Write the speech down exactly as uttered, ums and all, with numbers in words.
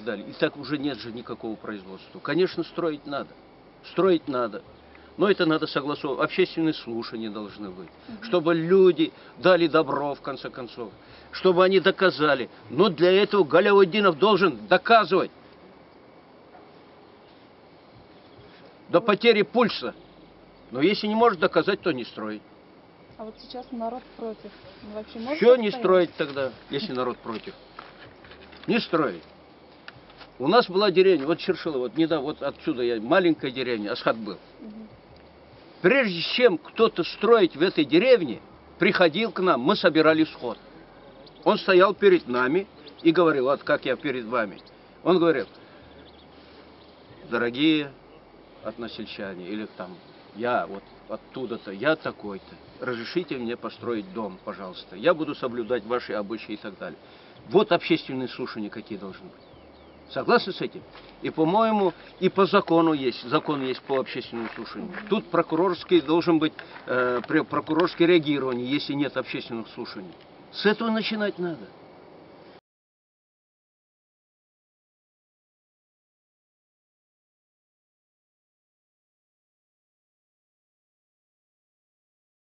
далее. И так уже нет же никакого производства. Конечно, строить надо. Строить надо. Но это надо согласовывать. Общественные слушания должны быть. Угу. Чтобы люди дали добро, в конце концов. Чтобы они доказали. Но для этого Галяутдинов должен доказывать. До потери пульса. Но если не может доказать, то не строить. А вот сейчас народ против. Вообще может Все не строить тогда, если народ против. Не строить. У нас была деревня, вот Чершило, вот недавно, вот отсюда я, маленькая деревня, Асхат был. Угу. Прежде чем кто-то строить в этой деревне, приходил к нам, мы собирали сход. Он стоял перед нами и говорил, вот как я перед вами. Он говорил, дорогие односельчане, или там, я вот оттуда-то, я такой-то, разрешите мне построить дом, пожалуйста. Я буду соблюдать ваши обычаи и так далее. Вот общественные слушания какие должны быть. Согласны с этим? И, по-моему, и по закону есть, закон есть по общественному слушанию. Тут прокурорский должен быть, э, прокурорское реагирование, если нет общественных слушаний. С этого начинать надо.